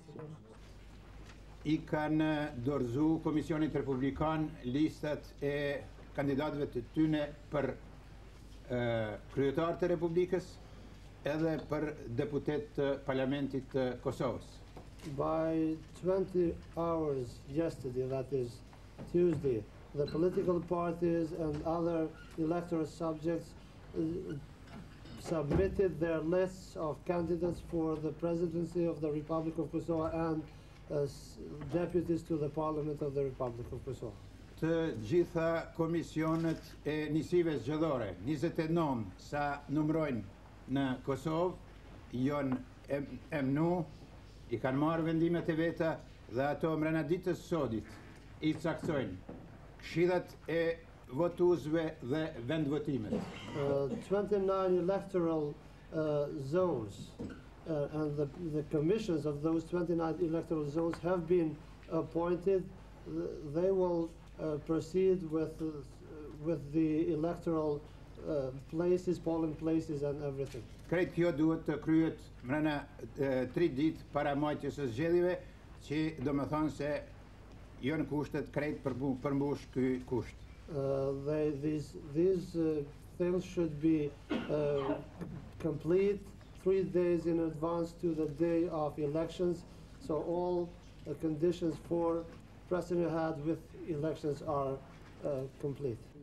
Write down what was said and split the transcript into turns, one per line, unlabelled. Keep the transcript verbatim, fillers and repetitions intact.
I kanë dorëzu Komisionit Republikan listat e kandidatëve të tyne për uh, kryetar të Republikës edhe për deputet të Parlamentit të Kosovës.
By twenty hours yesterday, that is Tuesday, the political parties and other electoral subjects uh, submitted their lists of candidates for the presidency of the Republic of Kosovo and uh, deputies to the Parliament of the Republic of Kosovo.
Të gjitha komisionet e nisive zgjedhore, njëzet e nëntë sa numrojnë në Kosovë, janë em, emnu, i kanë marrë vendimet e veta dhe ato mrena ditës sodit i caksojnë këshillat e votuesve dhe vendvotimet.
Uh, twenty-nine electoral uh, zones uh, and the, the commissions of those twenty-nine electoral zones have been appointed. They will uh, proceed with, uh, with the electoral uh, places, polling places and everything.
Krejt kjo duhet të kryet mrena tri ditë para marrëdhënies së zgjedhjeve, që do të thonë se janë kushtet krejt për përmbush ky kusht.
Uh, they, these these uh, things should be uh, complete three days in advance to the day of elections, so all the conditions for pressing ahead with elections are uh, complete.